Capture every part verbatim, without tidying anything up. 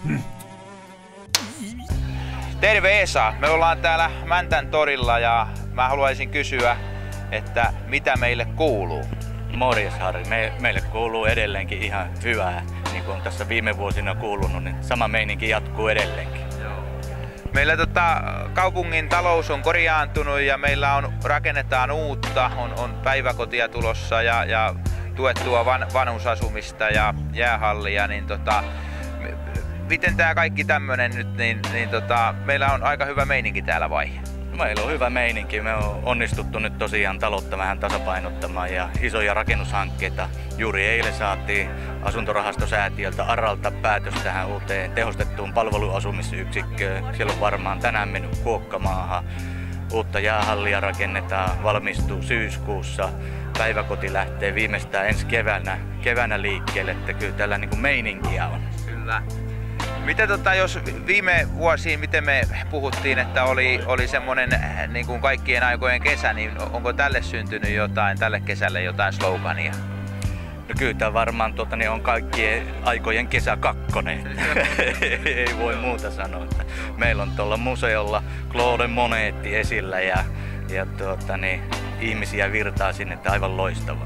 Terve Esa, me ollaan täällä Mäntän torilla ja mä haluaisin kysyä, että mitä meille kuuluu? Morjes Harri, me, meille kuuluu edelleenkin ihan hyvää, niin kuin on tässä viime vuosina kuulunut, niin sama meininki jatkuu edelleenkin. Meillä tota, kaupungin talous on korjaantunut ja meillä on, rakennetaan uutta, on, on päiväkotia tulossa ja, ja tuettua van, vanhusasumista ja jäähallia, niin tota, miten tää kaikki tämmönen nyt, niin, niin tota, meillä on aika hyvä meininki täällä vai? Meillä on hyvä meininki. Me on onnistuttu nyt tosiaan taloutta vähän tasapainottamaan ja isoja rakennushankkeita. Juuri eilen saatiin asuntorahastosäätiöltä ARAlta päätös tähän uuteen tehostettuun palveluasumisyksikköön. Siellä on varmaan tänään mennyt kuokkamaahan. Uutta jäähallia rakennetaan, valmistuu syyskuussa. Päiväkoti lähtee viimeistään ensi keväänä, keväänä liikkeelle, että kyllä tällä niin kuin meininkiä on. Kyllä. Miten tota, jos viime vuosiin, miten me puhuttiin, että oli, oli semmoinen niin kuin kaikkien aikojen kesä, niin onko tälle syntynyt jotain, tälle kesälle jotain slogania? No kyllä tämä varmaan tuota, niin on kaikkien aikojen kesä kakkonen. Ei voi muuta sanoa. Meillä on tuolla museolla Claude Monetti esillä ja, ja tuota, niin, ihmisiä virtaa sinne, että aivan loistavaa.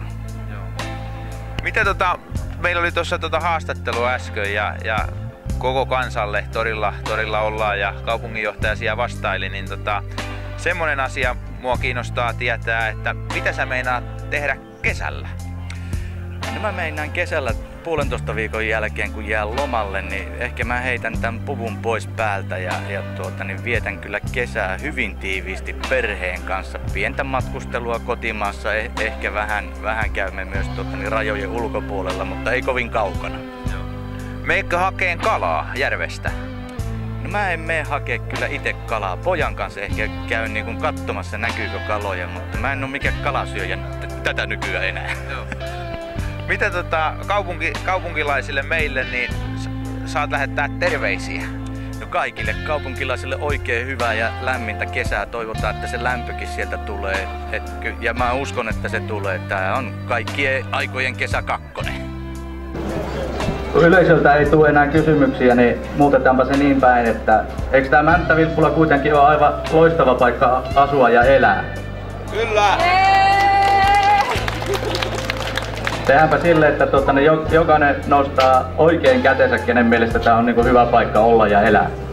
Miten tota, meillä oli tuossa tota haastattelu äsken ja, ja koko kansalle torilla, torilla ollaan ja kaupunginjohtaja siellä vastaili, niin tota, semmonen asia mua kiinnostaa tietää, että mitä sä meinaat tehdä kesällä? No mä meinaan kesällä puolentoista viikon jälkeen, kun jää lomalle, niin ehkä mä heitän tämän puvun pois päältä ja, ja tuota, niin vietän kyllä kesää hyvin tiiviisti perheen kanssa. Pientä matkustelua kotimaassa, eh, ehkä vähän, vähän käymme myös tuota, niin rajojen ulkopuolella, mutta ei kovin kaukana. Meikö hakeen kalaa järvestä? No mä en mene hakea kyllä itse kalaa. Pojan kanssa ehkä käyn niin kuin katsomassa näkyykö kaloja, mutta mä en ole mikään kalasyöjä t- tätä nykyään enää. Joo. Mitä tota, kaupunki, kaupunkilaisille meille, niin saat lähettää terveisiä? No kaikille kaupunkilaisille oikein hyvää ja lämmintä kesää. Toivotaan, että se lämpökin sieltä tulee. Et, ja mä uskon, että se tulee. Tää on kaikkien aikojen kesä kakkonen. Kun yleisöltä ei tule enää kysymyksiä, niin muutetaanpa se niin päin, että eikö tämä Mänttä-Vilppula kuitenkin ole aivan loistava paikka asua ja elää? Kyllä! Tehdäänpä sille, että tuota, jokainen nostaa oikein kätensä, kenen mielestä tämä on niin kuin hyvä paikka olla ja elää.